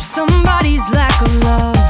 somebody's lack of love,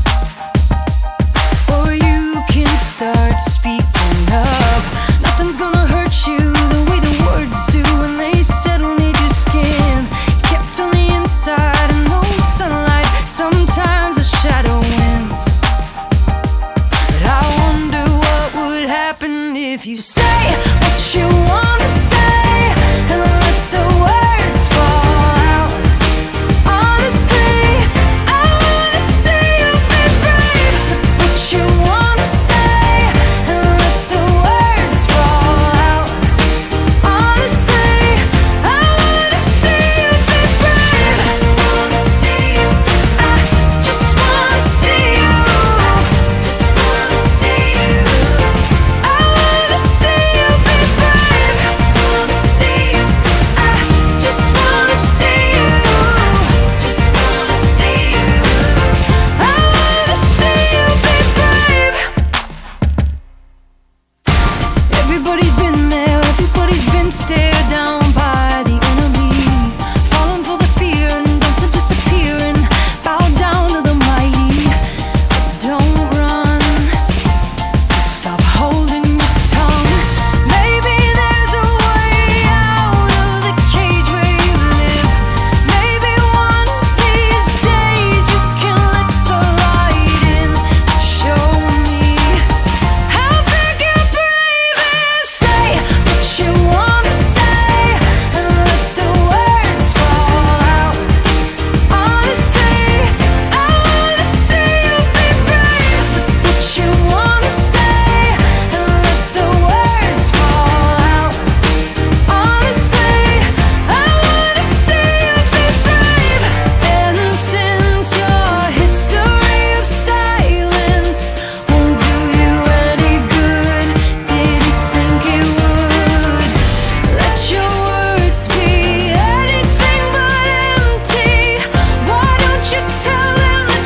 or you can start speaking up. Nothing's gonna hurt you the way the words do when they settle near your skin. Kept on the inside and no sunlight, sometimes a shadow wins. But I wonder what would happen if you say what you wanna say and let the words fall out. Honestly, I wanna see you be brave with what you wanna say and let the words fall out. Honestly, I wanna see you be brave. Just wanna see you. I just wanna see you. Just wanna see you. I wanna see you be brave. Just wanna see you. I just wanna see you. Just wanna see you. I wanna see you be brave. Everybody's been there, everybody's been stared down by the enemy, falling for the fear and then to disappear and bow down to the mighty. But don't run, just stop holding your tongue. Maybe there's a way out of the cage where you live. Maybe one of these days you can let the light in and show me how big your brave is. Say what you wanna say and let the words fall out. Honestly, I wanna see you be brave with what you wanna say and let the words fall out. Honestly, I wanna see you be brave. And since your history of silence won't do you any good, did you think it would? Let your words be anything but empty. Why don't you tell them the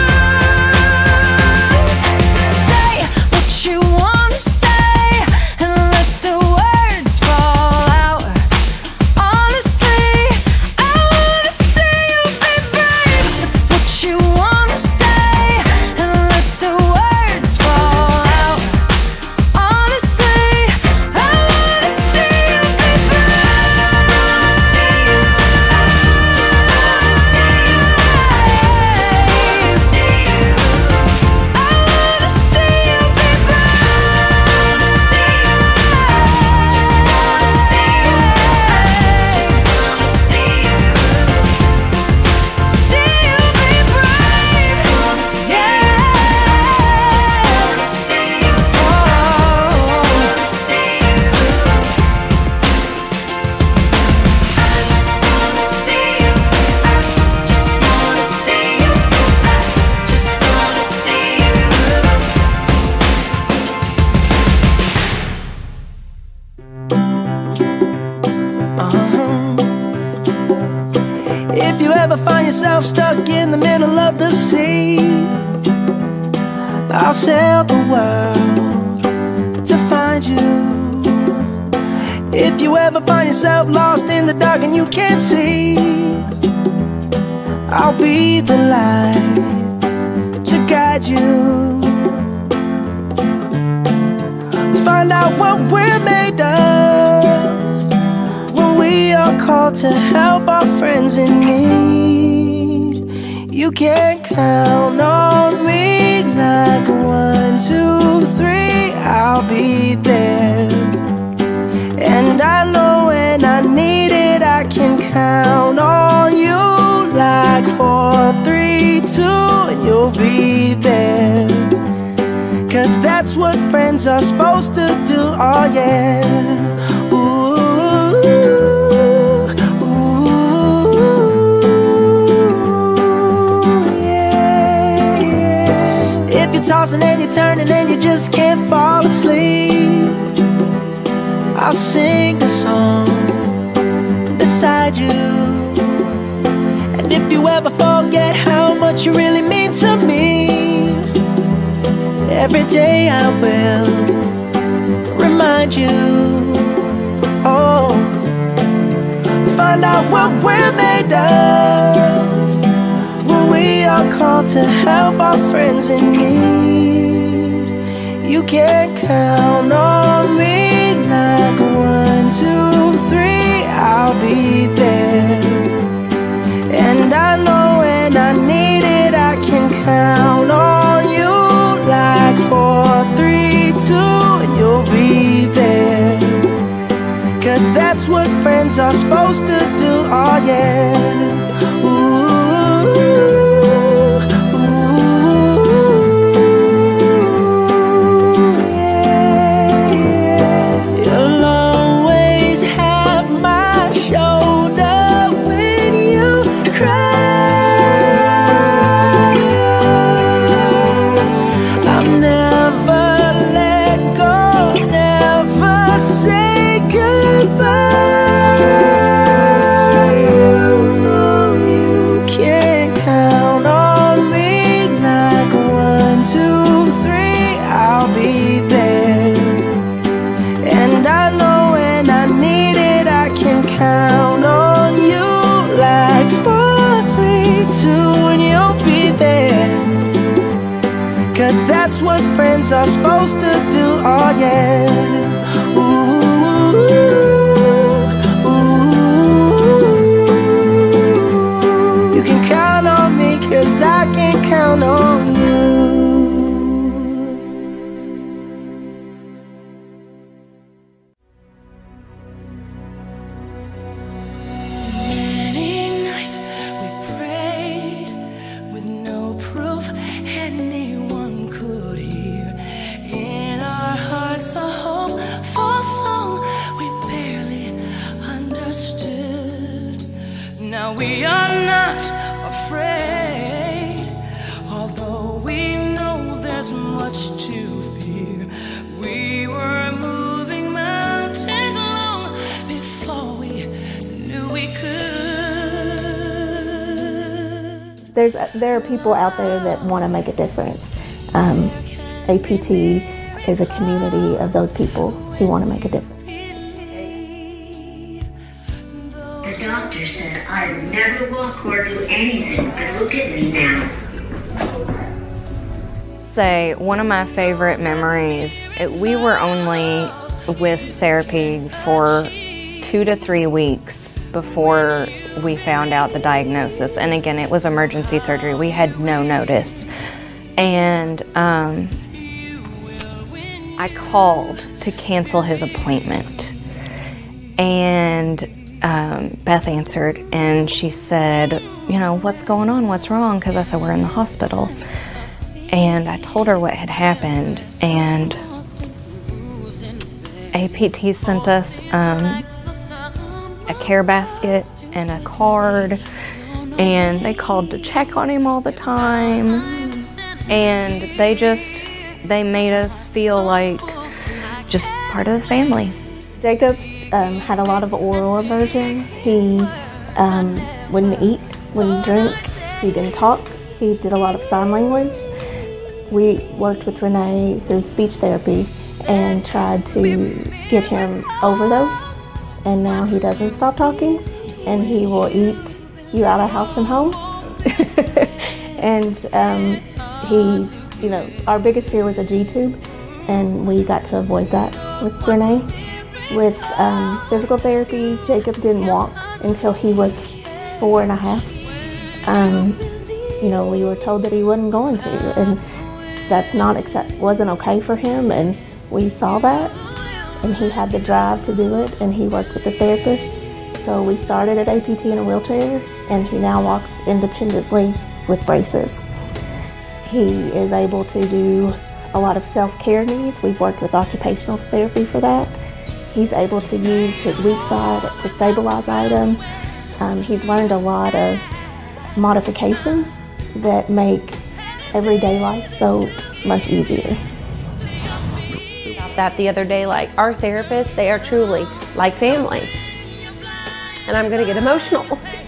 truth? Say what you wanna say and let the words fall out. Honestly, I wanna see you be brave with what you wanna say and let the words fall out. Honestly, I wanna see you be brave. Just wanna see you. Just wanna see you. Just wanna see you. I wanna see you be brave. Just wanna see you. Just wanna see you. Just wanna see you. See you be brave. Just wanna see you. Just wanna see you. Just wanna see you. I just wanna see you. I just wanna see you. I just wanna see you. If you ever find yourself stuck in the middle of the sea, I'll sail the world to find you. If you ever find yourself lost in the dark and you can't see, I'll be the light to guide you. Find out what we're made of when we are called to help our friends in need. You can count on me like 1, 2, 3, I'll be there. And I know when I need it, I can count on you like 4, 3, 2, and you'll be there. 'Cause that's what friends are supposed to do, oh yeah. Ooh, ooh, yeah, yeah. If you're tossing and you're turning and you just can't fall asleep, I'll sing a song beside you. And if you ever forget how much you really mean to me, every day I will remind you. Oh, find out what we're made of when to help our friends in need. You can count on me like 1, 2, 3, I'll be there. And I know when I need it, I can count on you like 4, 3, 2, and you'll be there. 'Cause that's what friends are supposed to do, oh yeah. Ooh, yeah, yeah. You'll always have my shoulder when you cry. I'll never let go, never say goodbye. Count on you like 4, 3, 2, and you'll be there. 'Cause that's what friends are supposed to do, oh yeah. Ooh, ooh. You can count on me 'cause I can count on you. Now we are not afraid, although we know there's much to fear. We were moving mountains long before we knew we could. There are people out there that want to make a difference. APT is a community of those people who want to make a difference. The doctor said I'd never walk or do anything, but look at me now. Say, one of my favorite memories, we were only with therapy for 2 to 3 weeks before we found out the diagnosis. And again, it was emergency surgery. We had no notice. And I called to cancel his appointment. And Beth answered and she said, you know, what's going on? What's wrong? Because I said, we're in the hospital. And I told her what had happened, and APT sent us a care basket and a card, and they called to check on him all the time, and they made us feel like just part of the family. Jacob had a lot of oral aversions. He wouldn't eat, wouldn't drink, he didn't talk, he did a lot of sign language. We worked with Renee through speech therapy and tried to get him over those, and now he doesn't stop talking, and he will eat you out of house and home. And he, you know, our biggest fear was a G-tube, and we got to avoid that with Renee. With physical therapy, Jacob didn't walk until he was 4.5. You know, we were told that he wasn't going to, and that's wasn't okay for him, and we saw that, and he had the drive to do it, and he worked with the therapist. So we started at APT in a wheelchair, and he now walks independently with braces. He is able to do a lot of self-care needs. We've worked with occupational therapy for that. He's able to use his weak side to stabilize items. He's learned a lot of modifications that make everyday life so much easier. That the other day, like our therapists, they are truly like family. And I'm gonna get emotional.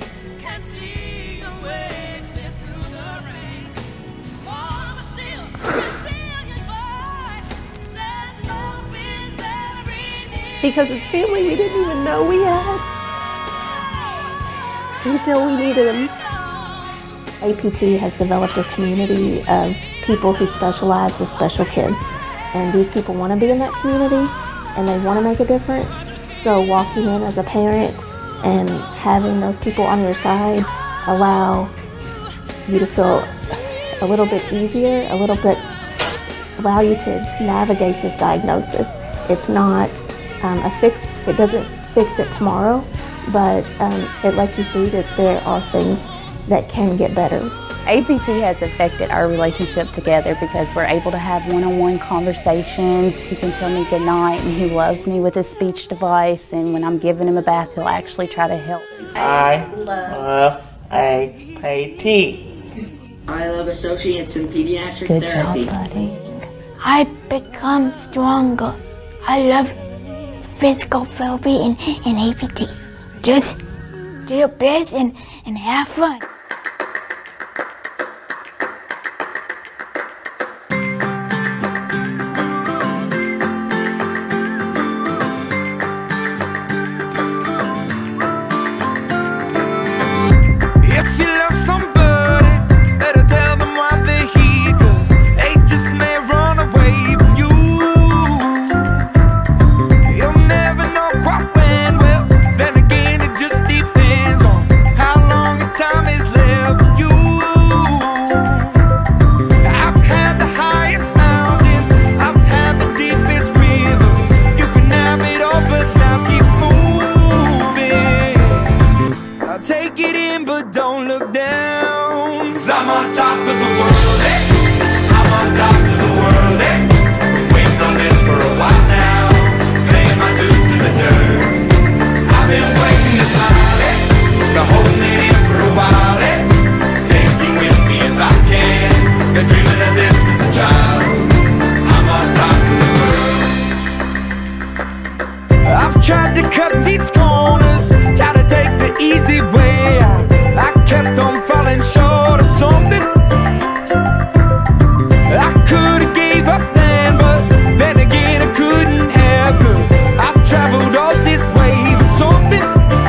Because it's family we didn't even know we had until we needed them. APT has developed a community of people who specialize with special kids. And these people want to be in that community and they want to make a difference. So walking in as a parent and having those people on your side allow you to feel a little bit easier, allow you to navigate this diagnosis. It's not a fix, it doesn't fix it tomorrow, but it lets you see that there are things that can get better. APT has affected our relationship together because we're able to have one-on-one conversations. He can tell me good night and he loves me with his speech device, and when I'm giving him a bath, he'll actually try to help. I love APT. I love associates in pediatric Good therapy. job, buddy. I become stronger. I love physical therapy and APT. Just do your best and have fun. If you love somebody, better tell them why they're here, 'cause they just may run away from you. You'll never know quite when, well, then again it just depends on how long the time is left for you. I've had the highest mountains, I've had the deepest rivers. You can have it all, but now keep moving. I'll take it in, but don't look down. 'Cause I'm on top of the world, eh? I'm on top of the world, eh? Waiting on this for a while now, paying my dues to the dirt. I've been waiting to smile, eh? Been holding it in for a while, eh? Take you with me if I can. Been dreaming of this since a child. I'm on top of the world. I've tried to cut these corners, tried to take the easy way out. I kept on falling short of something. I could've gave up then, but then again I couldn't have, 'cause I've traveled all this way for something.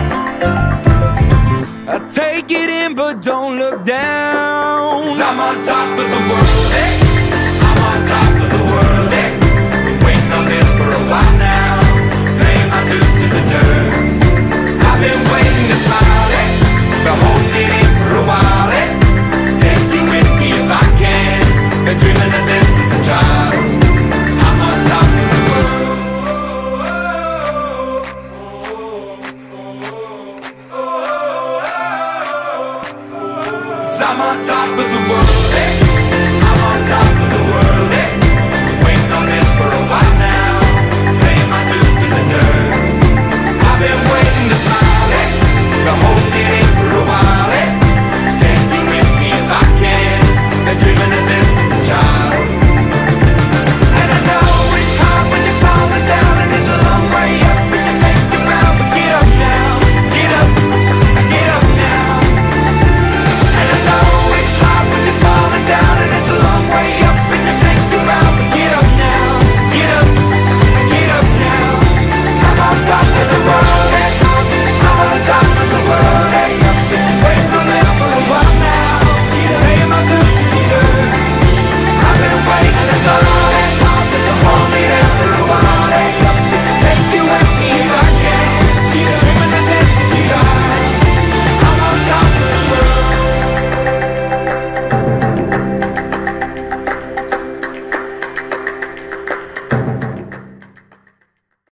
I take it in, but don't look down. 'Cause I'm on top of the world, eh? I'm on top of the world, eh? Been waiting on this for a while now, paying my dues to the dirt. I've been waiting to smile, eh? Been holding it in for a while, eh? Take you with me if I can. Been dreaming of this since a child. I'm on top of the world. 'Cause I'm on top of the world, eh? I'm on top of the world, eh? Waiting on this for a while now, paying my dues to the dirt. I've been waiting to smile, eh? Been holding it in